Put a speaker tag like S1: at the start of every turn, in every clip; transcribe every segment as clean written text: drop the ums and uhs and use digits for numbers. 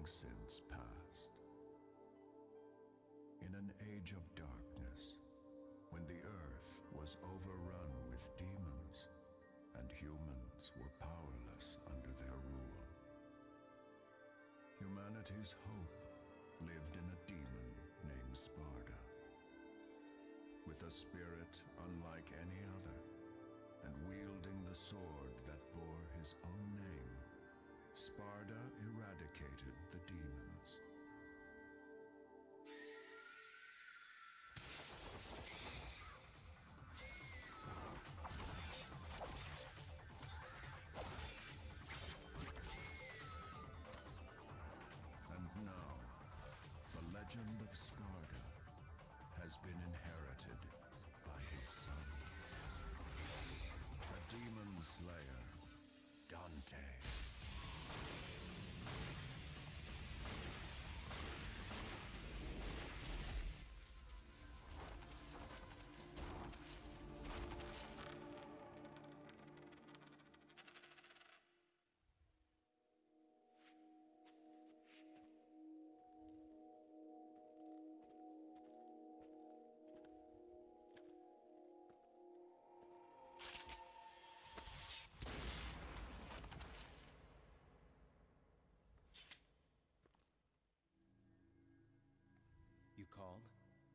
S1: long since passed. In an age of darkness, when the earth was overrun with demons, and humans were powerless under their rule, humanity's hope lived in a demon named Sparda. With a spirit unlike any other, and wielding the sword that bore his own name, Sparda eradicated the demons. And now, the legend of Sparda has been inherited by his son, the Demon Slayer, Dante.
S2: You called?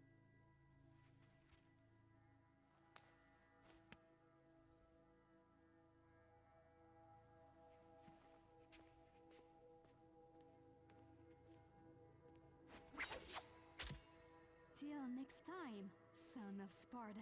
S3: Till next time, son of Sparda.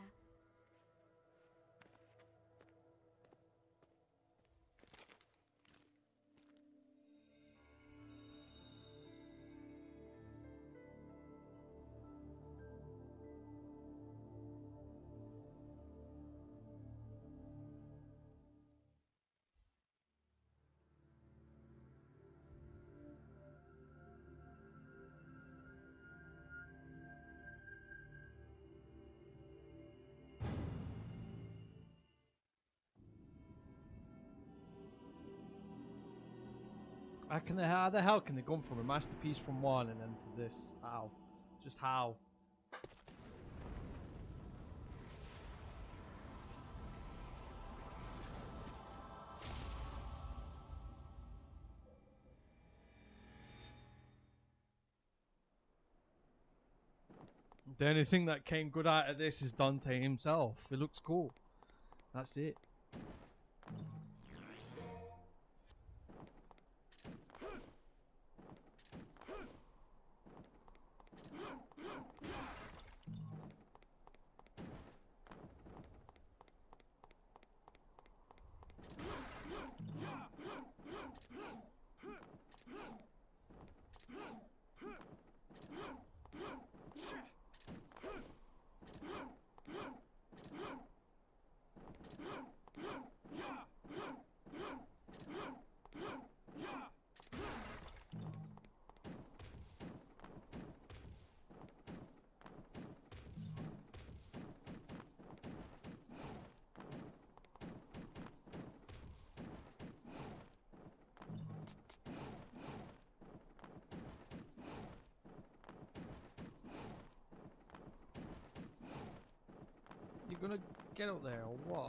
S4: How the hell can they come from a masterpiece from one and then to this? How? Just how? The only thing that came good out of this is Dante himself. It looks cool. That's it. You gonna get up there or what?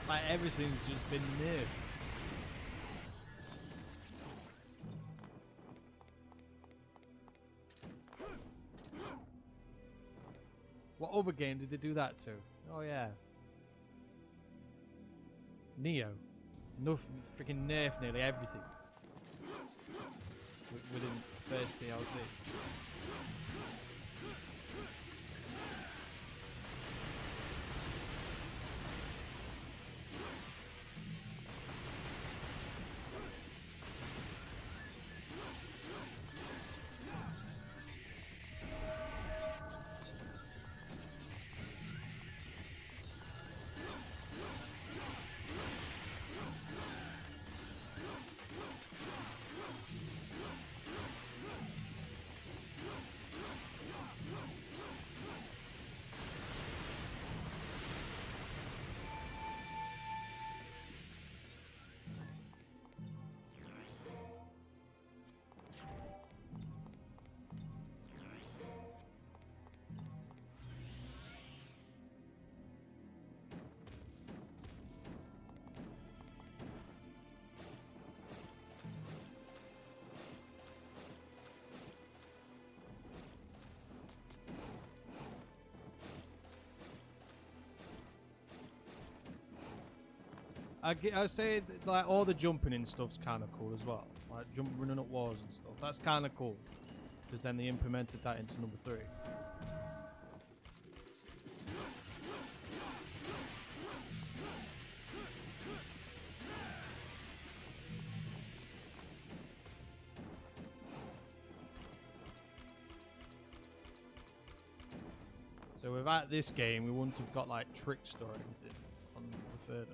S4: Like everything's just been nerfed. What other game did they do that to? Oh yeah. Neo. Nothing, freaking nerf nearly everything. Within the first DLC. I say like all the jumping and stuff's kind of cool as well. Like running up walls and stuff. That's kind of cool. Because then they implemented that into number 3. So without this game, we wouldn't have got like Trickster or anything on the 3rd one.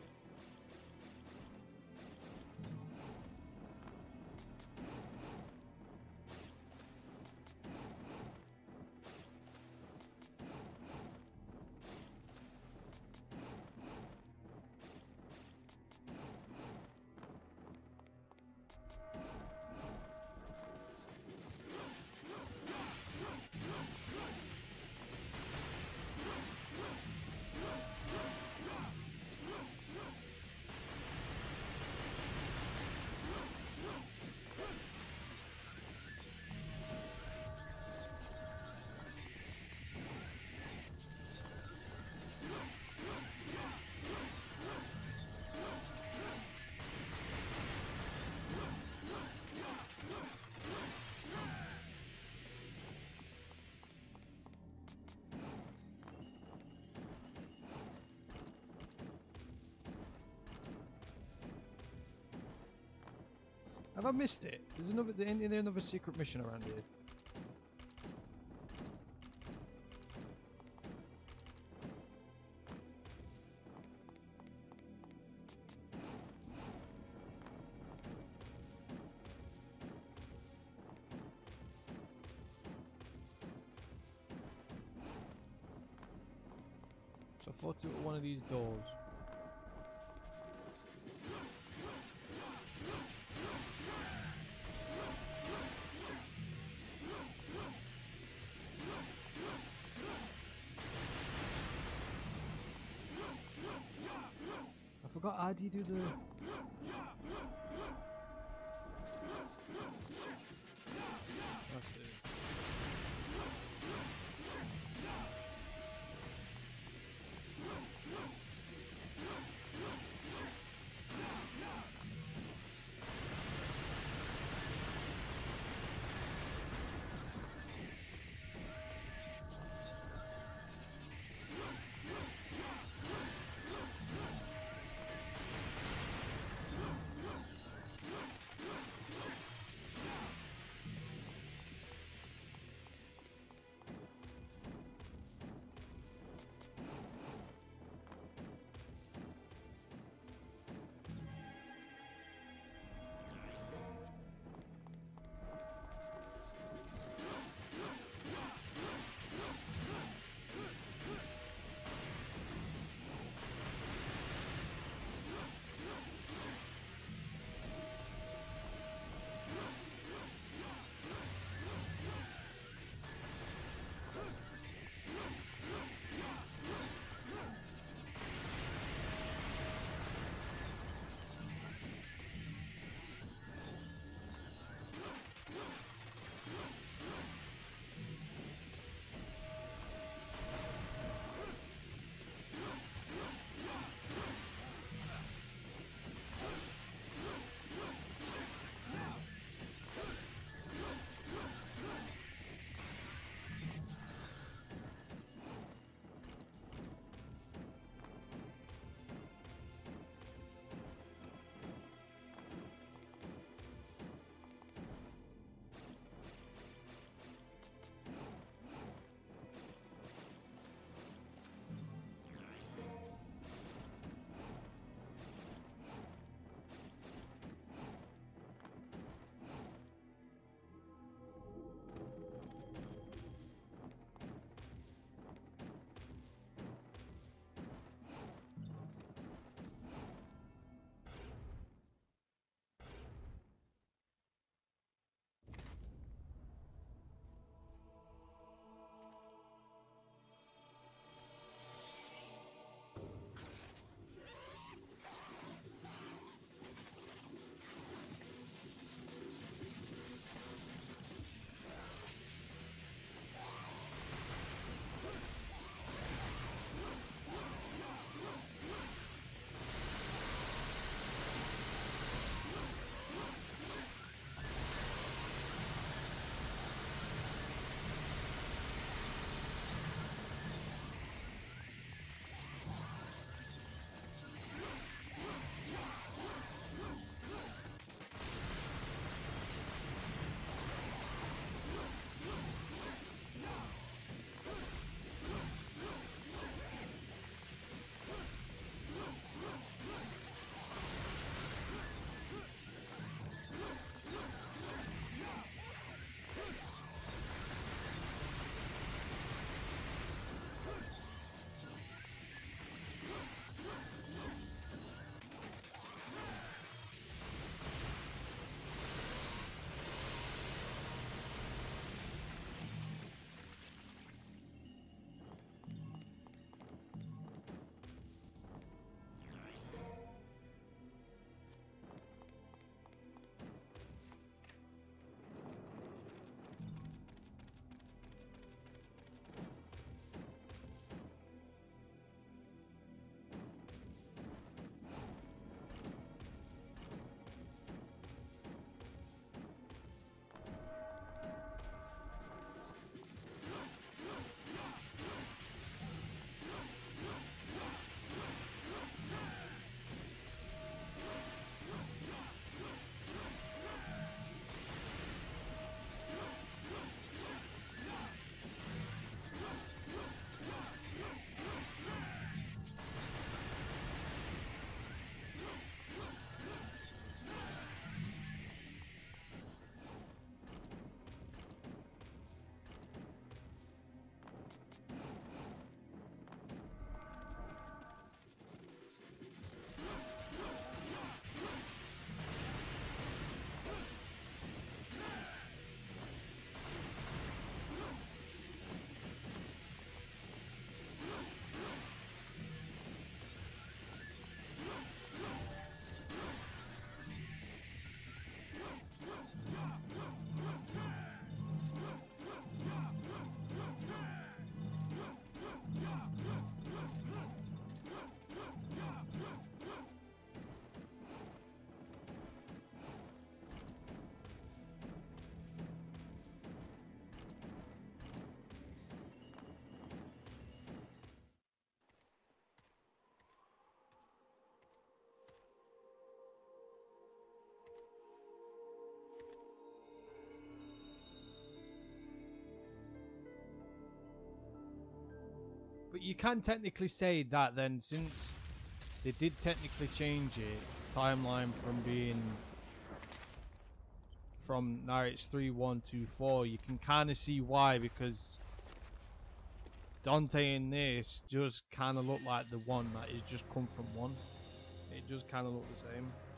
S4: Have I missed it? There's another secret mission around here. So I thought it was one of these doors. I forgot how do you do the... That's it. But you can technically say that then, since they did technically change it, timeline from being from now it's 3124, you can kind of see why, because Dante in this just kind of look like the one that is just come from one. It just kind of look the same.